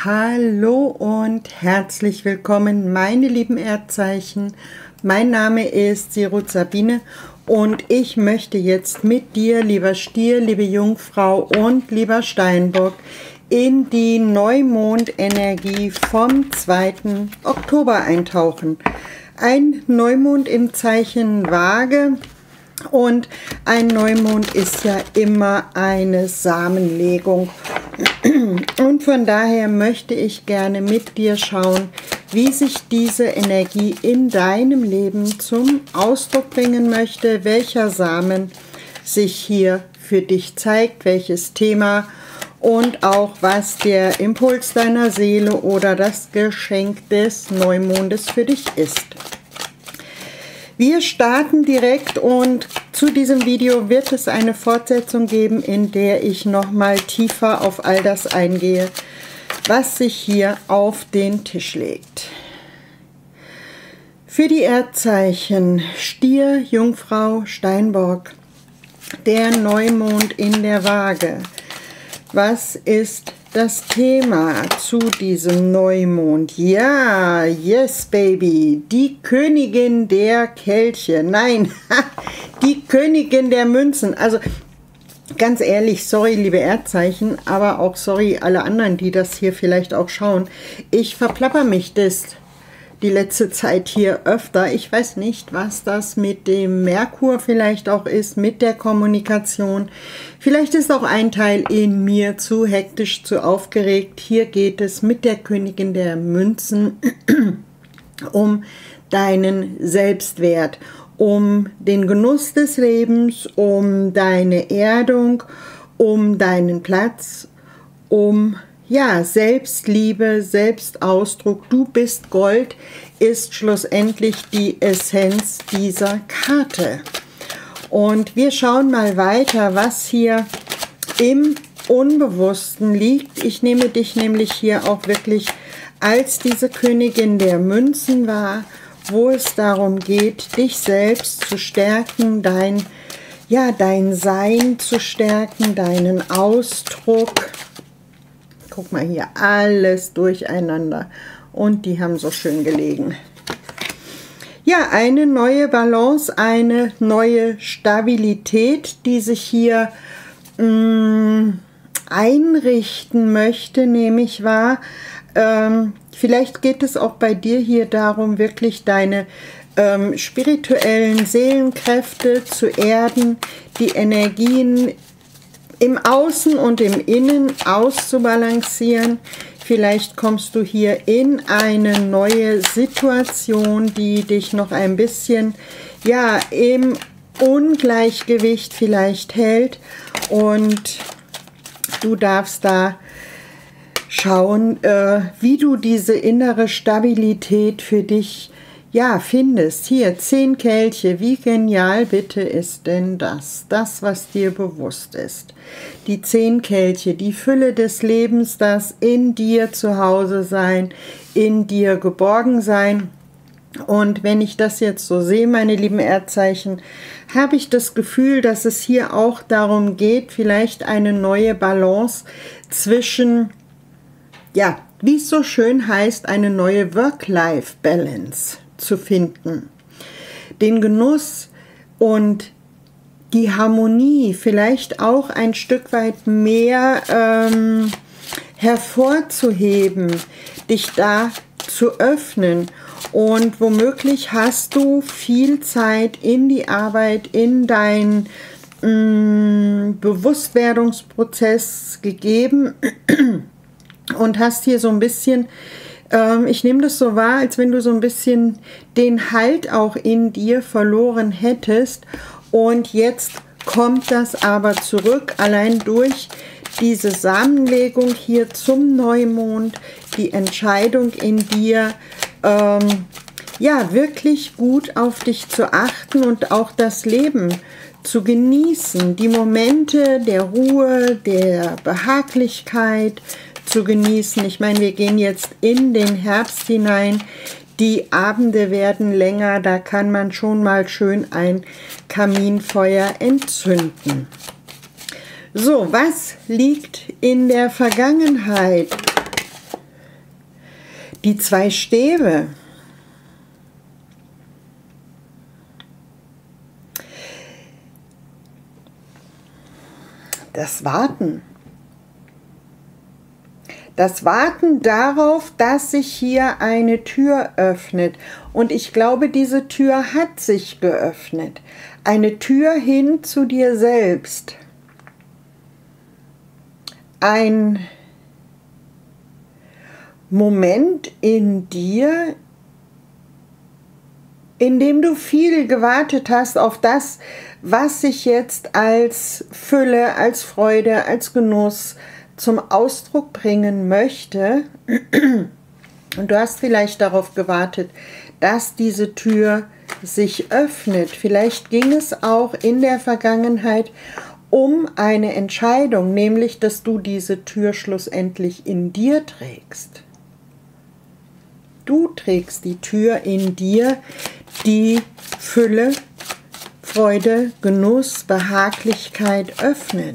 Hallo und herzlich willkommen, meine lieben Erdzeichen. Mein Name ist Sirut Sabine und ich möchte jetzt mit dir, lieber Stier, liebe Jungfrau und lieber Steinbock, in die Neumondenergie vom 2. Oktober eintauchen. Ein Neumond im Zeichen Waage. Und ein Neumond ist ja immer eine Samenlegung. Und von daher möchte ich gerne mit dir schauen, wie sich diese Energie in deinem Leben zum Ausdruck bringen möchte, welcher Samen sich hier für dich zeigt, welches Thema und auch was der Impuls deiner Seele oder das Geschenk des Neumondes für dich ist. Wir starten direkt und zu diesem Video wird es eine Fortsetzung geben, in der ich nochmal tiefer auf all das eingehe, was sich hier auf den Tisch legt. Für die Erdzeichen Stier, Jungfrau, Steinbock, der Neumond in der Waage. Was ist das Thema zu diesem Neumond? Ja, yes baby, die Königin der Kelche, nein, die Königin der Münzen. Also ganz ehrlich, sorry liebe Erdzeichen, aber auch sorry alle anderen, die das hier vielleicht auch schauen. Ich verplapper mich die letzte Zeit hier öfter. Ich weiß nicht, was das mit dem Merkur vielleicht auch ist, mit der Kommunikation. Vielleicht ist auch ein Teil in mir zu hektisch, zu aufgeregt. Hier geht es mit der Königin der Münzen um deinen Selbstwert, um den Genuss des Lebens, um deine Erdung, um deinen Platz, um Selbstliebe, Selbstausdruck. Du bist Gold ist schlussendlich die Essenz dieser Karte. Und wir schauen mal weiter, was hier im Unbewussten liegt. Ich nehme dich nämlich hier auch wirklich als diese Königin der Münzen wahr, wo es darum geht, dich selbst zu stärken, dein Sein zu stärken, deinen Ausdruck. Guck mal hier, alles durcheinander. Und die haben so schön gelegen. Ja, eine neue Balance, eine neue Stabilität, die sich hier einrichten möchte, nehme ich wahr. Vielleicht geht es auch bei dir hier darum, wirklich deine spirituellen Seelenkräfte zu erden, die Energien im Außen und im Innen auszubalancieren. Vielleicht kommst du hier in eine neue Situation, die dich noch ein bisschen im Ungleichgewicht vielleicht hält, und du darfst da schauen, wie du diese innere Stabilität für dich findest. Hier 10 Kelche, wie genial bitte ist denn das? Das, was dir bewusst ist. Die 10 Kelche, die Fülle des Lebens, das in dir zu Hause sein, in dir geborgen sein. Und wenn ich das jetzt so sehe, meine lieben Erdzeichen, habe ich das Gefühl, dass es hier auch darum geht, vielleicht eine neue Balance zwischen, wie es so schön heißt, eine neue Work-Life-Balance zu finden. Den Genuss und die Harmonie vielleicht auch ein Stück weit mehr hervorzuheben, dich da zu öffnen, und womöglich hast du viel Zeit in die Arbeit, in deinen Bewusstwerdungsprozess gegeben und hast hier so ein bisschen, ich nehme das so wahr, als wenn du so ein bisschen den Halt auch in dir verloren hättest, und jetzt kommt das aber zurück, allein durch diese Samenlegung hier zum Neumond, die Entscheidung in dir, wirklich gut auf dich zu achten und auch das Leben zu genießen, die Momente der Ruhe, der Behaglichkeit zu genießen. Ich meine, wir gehen jetzt in den Herbst hinein, die Abende werden länger, da kann man schon mal schön ein Kaminfeuer entzünden. So, was liegt in der Vergangenheit? Die 2 Stäbe. Das Warten. Das Warten darauf, dass sich hier eine Tür öffnet. Und ich glaube, diese Tür hat sich geöffnet. Eine Tür hin zu dir selbst. Ein Moment in dir, in dem du viel gewartet hast auf das, was sich jetzt als Fülle, als Freude, als Genuss zum Ausdruck bringen möchte. Und du hast vielleicht darauf gewartet, dass diese Tür sich öffnet. Vielleicht ging es auch in der Vergangenheit um eine Entscheidung, nämlich, dass du diese Tür schlussendlich in dir trägst. Du trägst die Tür in dir, die Fülle, Freude, Genuss, Behaglichkeit öffnet.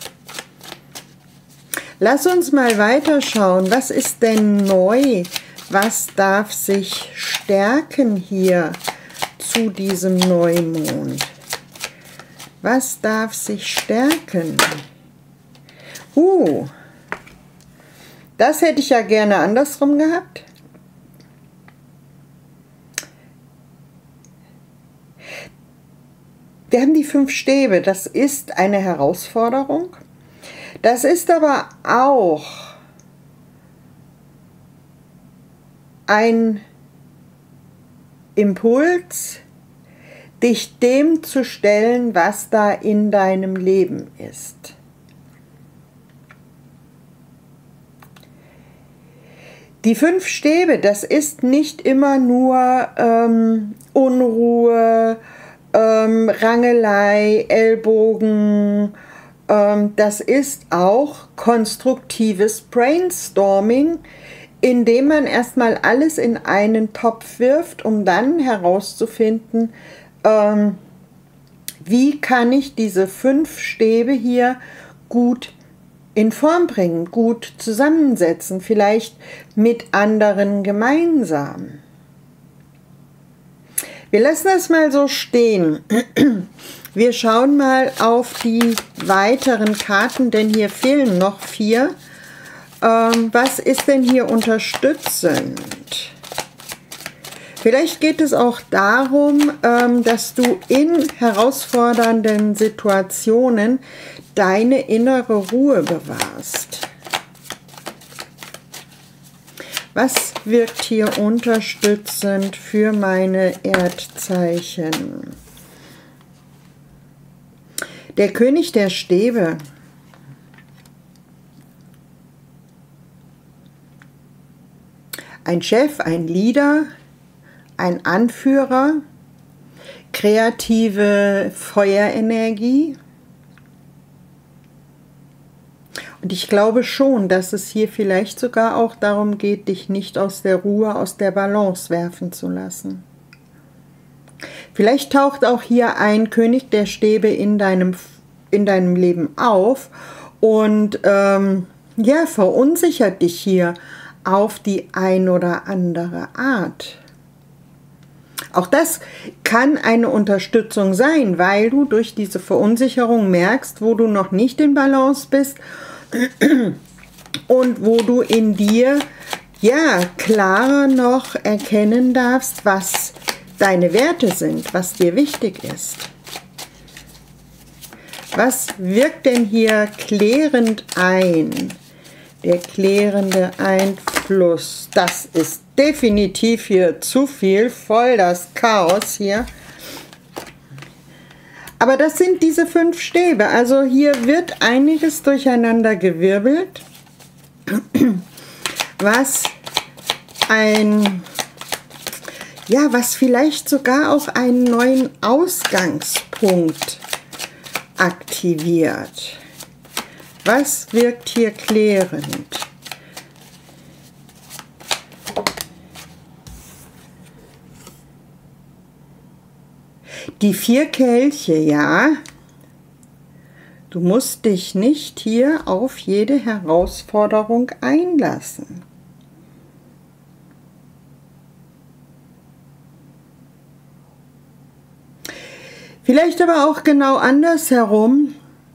Lass uns mal weiterschauen. Was ist denn neu? Was darf sich stärken hier zu diesem Neumond? Was darf sich stärken? Das hätte ich ja gerne andersrum gehabt. Wir haben die 5 Stäbe. Das ist eine Herausforderung. Das ist aber auch ein Impuls, dich dem zu stellen, was da in deinem Leben ist. Die 5 Stäbe, das ist nicht immer nur Unruhe, Rangelei, Ellbogen. Das ist auch konstruktives Brainstorming, indem man erstmal alles in einen Topf wirft, um dann herauszufinden, wie kann ich diese 5 Stäbe hier gut in Form bringen, gut zusammensetzen, vielleicht mit anderen gemeinsam. Wir lassen das mal so stehen. Wir schauen mal auf die weiteren Karten, denn hier fehlen noch 4. Was ist denn hier unterstützend? Vielleicht geht es auch darum, dass du in herausfordernden Situationen deine innere Ruhe bewahrst. Was wirkt hier unterstützend für meine Erdzeichen? Der König der Stäbe. Ein Chef, ein Leader, ein Anführer, kreative Feuerenergie. Und ich glaube schon, dass es hier vielleicht sogar auch darum geht, dich nicht aus der Ruhe, aus der Balance werfen zu lassen. Vielleicht taucht auch hier ein König der Stäbe in deinem Leben auf und ja, verunsichert dich hier auf die ein oder andere Art. Auch das kann eine Unterstützung sein, weil du durch diese Verunsicherung merkst, wo du noch nicht in Balance bist und wo du in dir ja klarer noch erkennen darfst, was deine Werte sind, was dir wichtig ist. Was wirkt denn hier klärend ein? Der klärende Einfluss, das ist definitiv hier zu viel, voll das Chaos hier. Aber das sind diese 5 Stäbe, also hier wird einiges durcheinander gewirbelt, was was vielleicht sogar auch einen neuen Ausgangspunkt aktiviert. Was wirkt hier klärend? Die 4 Kelche, ja. Du musst dich nicht hier auf jede Herausforderung einlassen. Vielleicht aber auch genau andersherum,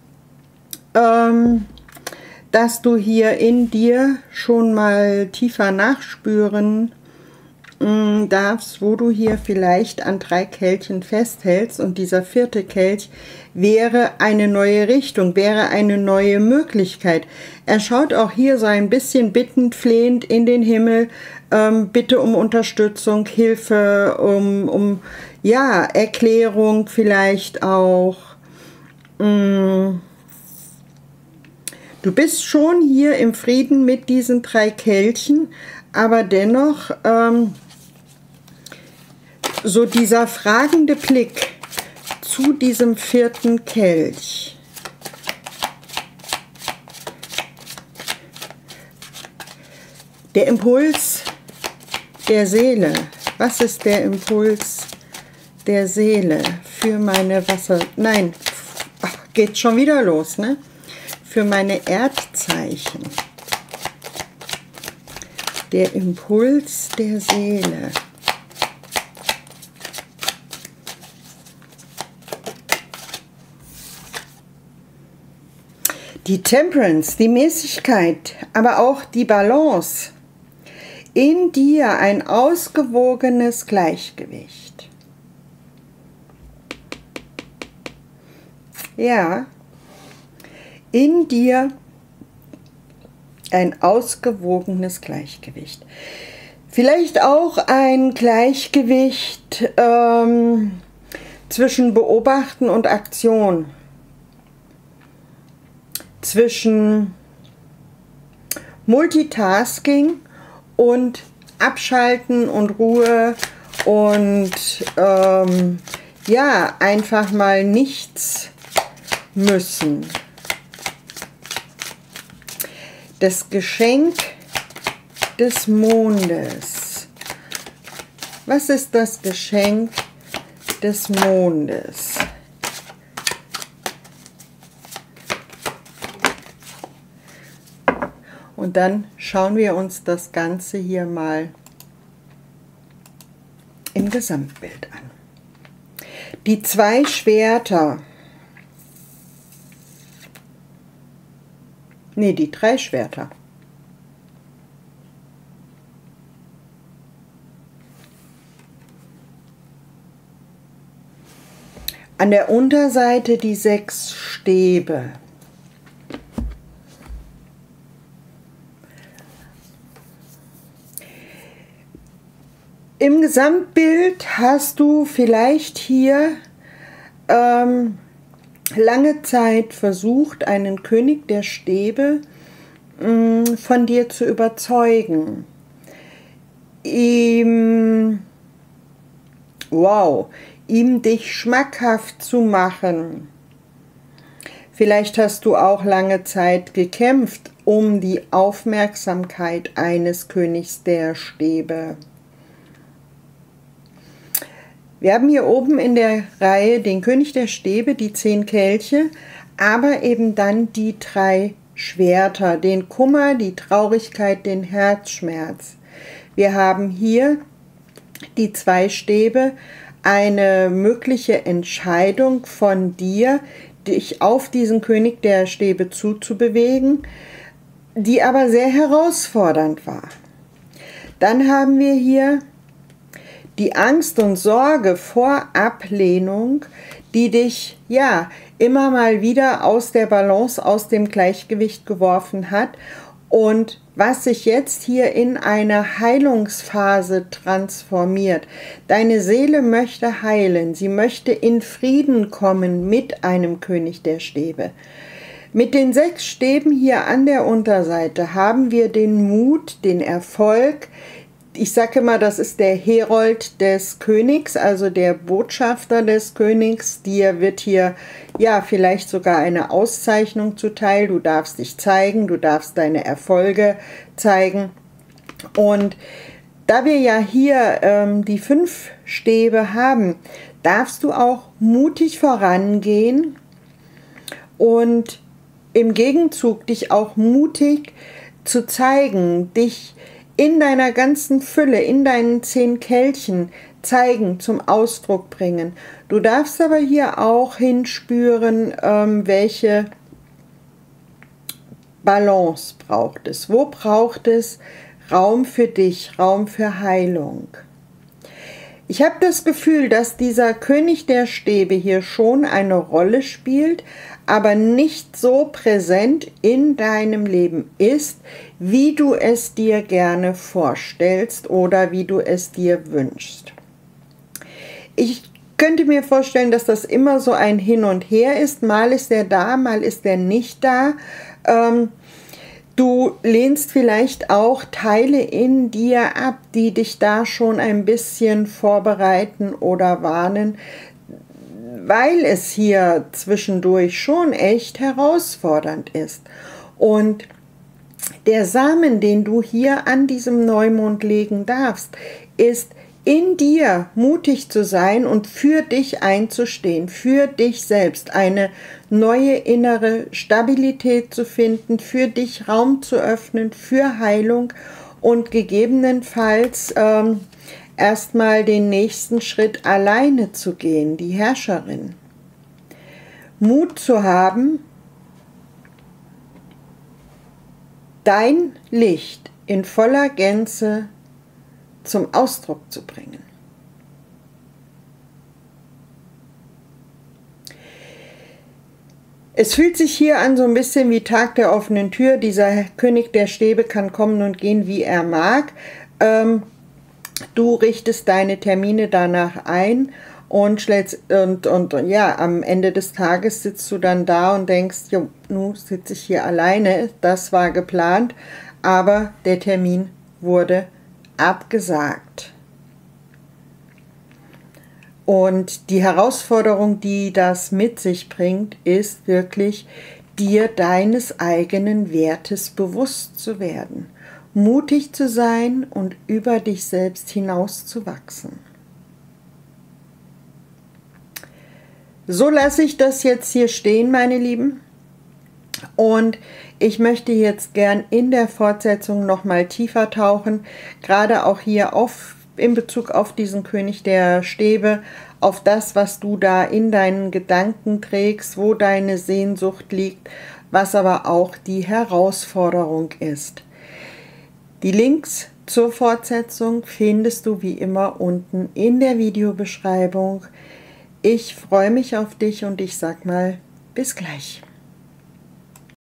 dass du hier in dir schon mal tiefer nachspüren darfst, wo du hier vielleicht an 3 Kelchen festhältst, und dieser 4. Kelch wäre eine neue Richtung, wäre eine neue Möglichkeit. Er schaut auch hier so ein bisschen bittend, flehend in den Himmel, Bitte um Unterstützung, Hilfe, ja, Erklärung vielleicht auch. Du bist schon hier im Frieden mit diesen 3 Kelchen, aber dennoch so dieser fragende Blick zu diesem 4. Kelch. Der Impuls der Seele. Was ist der Impuls der Seele für meine Wasser... Nein, ach, geht schon wieder los, ne? Für meine Erdzeichen. Der Impuls der Seele. Die Temperance, die Mäßigkeit, aber auch die Balance. In dir ein ausgewogenes Gleichgewicht. Ja, in dir ein ausgewogenes Gleichgewicht. Vielleicht auch ein Gleichgewicht zwischen Beobachten und Aktion. Zwischen Multitasking und Abschalten und Ruhe und ja, einfach mal nichts müssen. Das Geschenk des Mondes. Was ist das Geschenk des Mondes? Und dann schauen wir uns das Ganze hier mal im Gesamtbild an. Die 2 Schwerter. Ne, die 3 Schwerter. An der Unterseite die 6 Stäbe. Im Gesamtbild hast du vielleicht hier lange Zeit versucht, einen König der Stäbe von dir zu überzeugen. Ihm dich schmackhaft zu machen. Vielleicht hast du auch lange Zeit gekämpft um die Aufmerksamkeit eines Königs der Stäbe. Wir haben hier oben in der Reihe den König der Stäbe, die 10 Kelche, aber eben dann die 3 Schwerter, den Kummer, die Traurigkeit, den Herzschmerz. Wir haben hier die 2 Stäbe, eine mögliche Entscheidung von dir, dich auf diesen König der Stäbe zuzubewegen, die aber sehr herausfordernd war. Dann haben wir hier die Angst und Sorge vor Ablehnung, die dich ja immer mal wieder aus der Balance, aus dem Gleichgewicht geworfen hat und was sich jetzt hier in eine Heilungsphase transformiert. Deine Seele möchte heilen, sie möchte in Frieden kommen mit einem König der Stäbe. Mit den 6 Stäben hier an der Unterseite haben wir den Mut, den Erfolg. Ich sage immer, das ist der Herold des Königs, also der Botschafter des Königs. Dir wird hier ja vielleicht sogar eine Auszeichnung zuteil. Du darfst dich zeigen, du darfst deine Erfolge zeigen. Und da wir ja hier die 5 Stäbe haben, darfst du auch mutig vorangehen und im Gegenzug dich auch mutig zu zeigen, dich in deiner ganzen Fülle, in deinen 10 Kelchen zeigen, zum Ausdruck bringen. Du darfst aber hier auch hinspüren, welche Balance braucht es. Wo braucht es Raum für dich, Raum für Heilung? Ich habe das Gefühl, dass dieser König der Stäbe hier schon eine Rolle spielt, aber nicht so präsent in deinem Leben ist, wie du es dir gerne vorstellst oder wie du es dir wünschst. Ich könnte mir vorstellen, dass das immer so ein Hin und Her ist. Mal ist er da, mal ist er nicht da. Du lehnst vielleicht auch Teile in dir ab, die dich da schon ein bisschen vorbereiten oder warnen, weil es hier zwischendurch schon echt herausfordernd ist. Und der Samen, den du hier an diesem Neumond legen darfst, ist in dir mutig zu sein und für dich einzustehen, für dich selbst eine neue innere Stabilität zu finden, für dich Raum zu öffnen, für Heilung und gegebenenfalls erstmal den nächsten Schritt alleine zu gehen, die Herrscherin. Mut zu haben, dein Licht in voller Gänze zum Ausdruck zu bringen. Es fühlt sich hier an so ein bisschen wie Tag der offenen Tür. Dieser König der Stäbe kann kommen und gehen, wie er mag. Du richtest deine Termine danach ein und ja, am Ende des Tages sitzt du dann da und denkst, jo, nun sitze ich hier alleine, das war geplant, aber der Termin wurde abgesagt. Und die Herausforderung, die das mit sich bringt, ist wirklich, dir deines eigenen Wertes bewusst zu werden, mutig zu sein und über dich selbst hinaus zu wachsen. So lasse ich das jetzt hier stehen, meine Lieben. Und ich möchte jetzt gern in der Fortsetzung nochmal tiefer tauchen, gerade auch hier in Bezug auf diesen König der Stäbe, auf das, was du da in deinen Gedanken trägst, wo deine Sehnsucht liegt, was aber auch die Herausforderung ist. Die Links zur Fortsetzung findest du wie immer unten in der Videobeschreibung. Ich freue mich auf dich und ich sag mal, bis gleich.